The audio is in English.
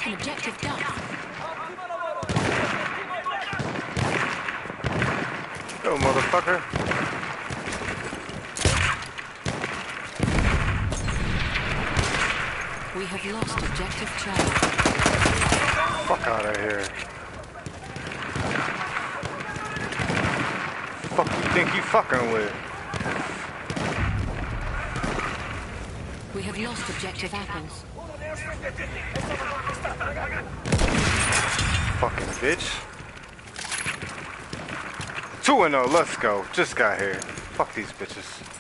taken objective Duff. Go, motherfucker. We have lost objective Charlie. Fuck out of here. Fuck you think you fucking with? We have lost objective Apples. Fucking bitch. 2-0, let's go. Just got here. Fuck these bitches.